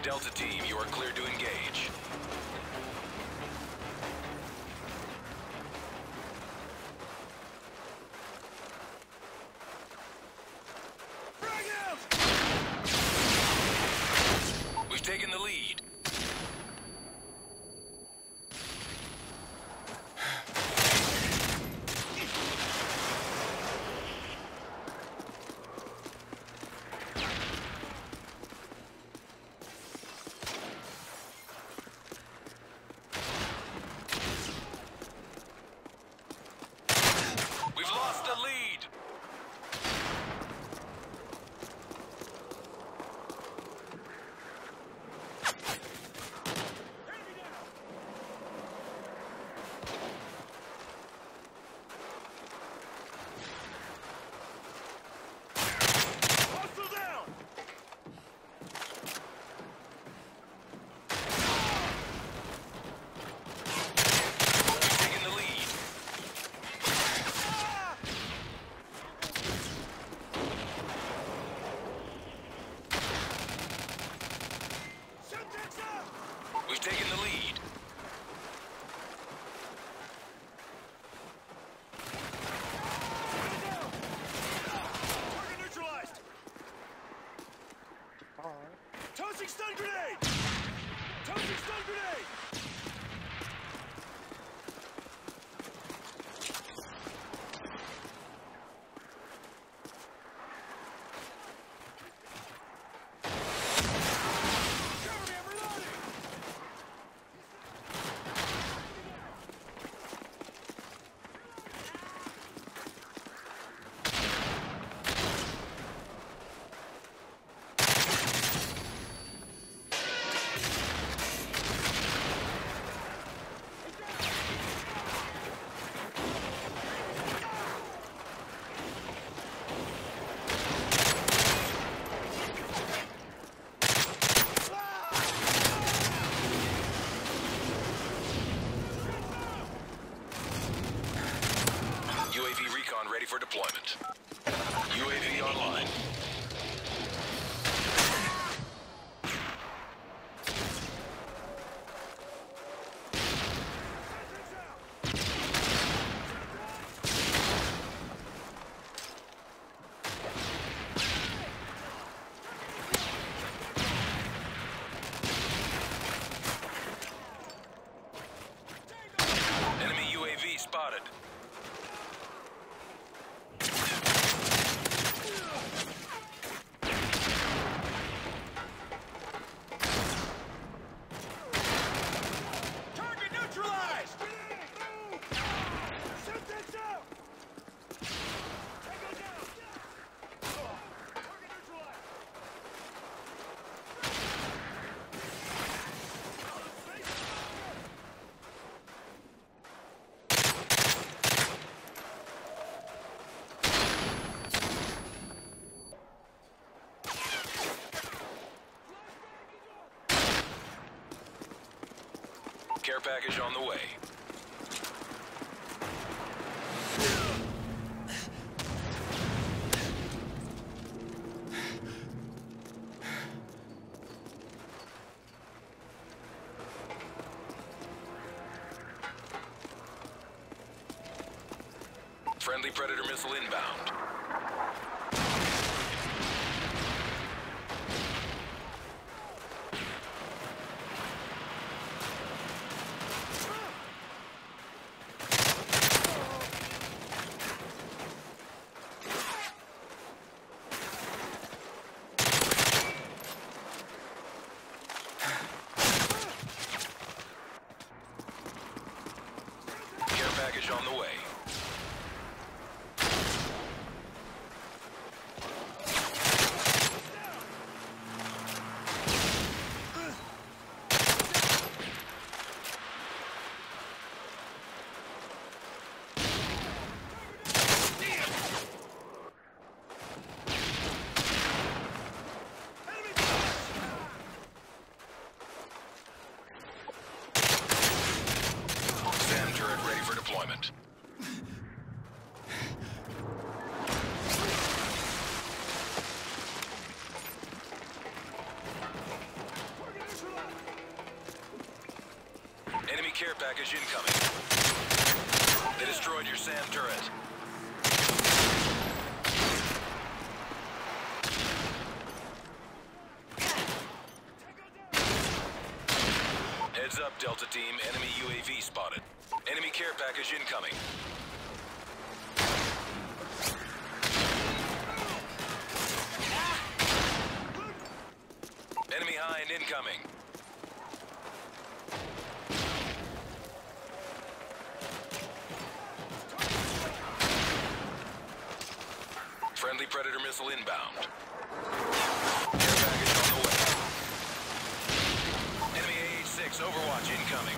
Delta Team, you are cleared to engage. We've taken the lead. We've lost the lead. We've taken the lead. Target neutralized. Tossing stun grenade. Tossing stun grenade. UAV recon ready for deployment. UAV online. Enemy UAV spotted. Care package on the way. Friendly Predator missile inbound. Care package on the way. SAM turret ready for deployment. package incoming. They destroyed your SAM turret. Heads up, Delta Team. Enemy UAV spotted. Enemy care package incoming. Enemy Hind incoming. Friendly Predator missile inbound. Care package on the way. Enemy AH-6 Overwatch incoming.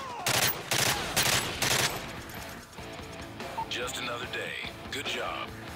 Just another day. Good job.